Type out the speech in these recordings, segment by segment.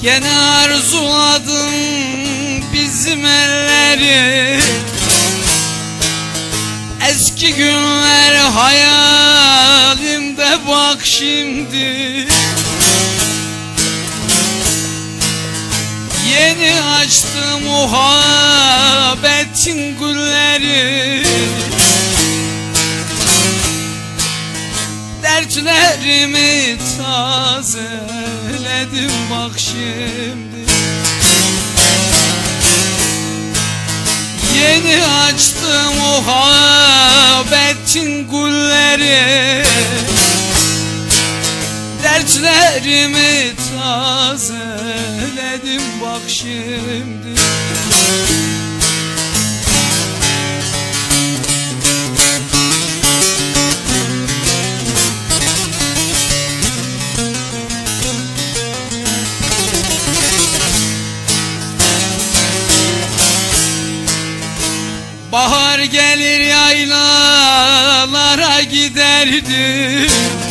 Gene arzuladım bizim elleri, eski günler hayalimde bak şimdi. Yeni açtım muhabbetin gülleri, dertlerimi tazeledim bak şimdi. Yeni açtım muhabbetin gülleri, dertlerimi tazeledim bak şimdi. Bahar gelir yaylalara giderdim,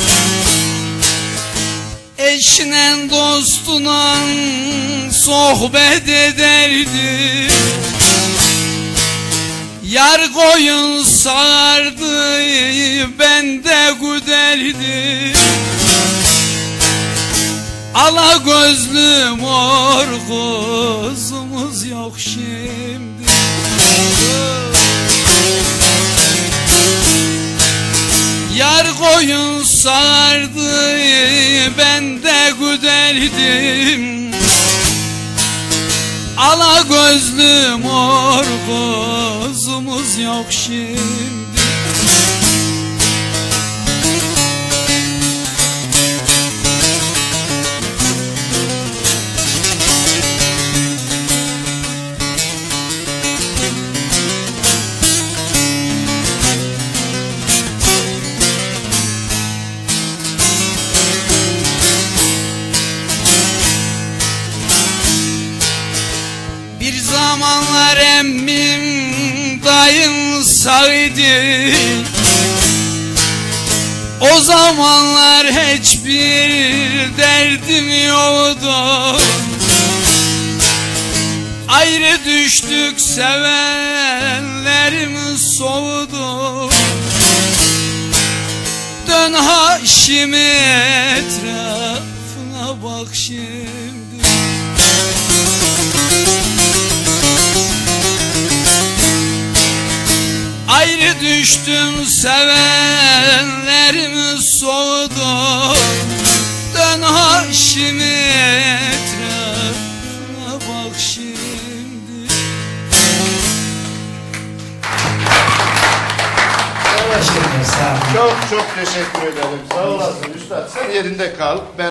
eşinen dostuna sohbet ederdim. Yar koyun sardı ben de güderdim, ala gözlü mor kuzumuz yok şimdi. Yar koyun sardı ben de güderdim, ala gözlü mor kuzumuz yok şimdi. Bir zamanlar emmim dayım sağydı, o zamanlar hiçbir derdim yoktu. Ayrı düştük sevenlerim soğudu. Dön Haşim'i etrafına bak şimdi. Ayrı düştüm sevenlerim soğudu. Dön Haşim'i etrafına bak şimdi. Çok çok teşekkür ederim. Sağ olasın üstad. Sen yerinde kal. Ben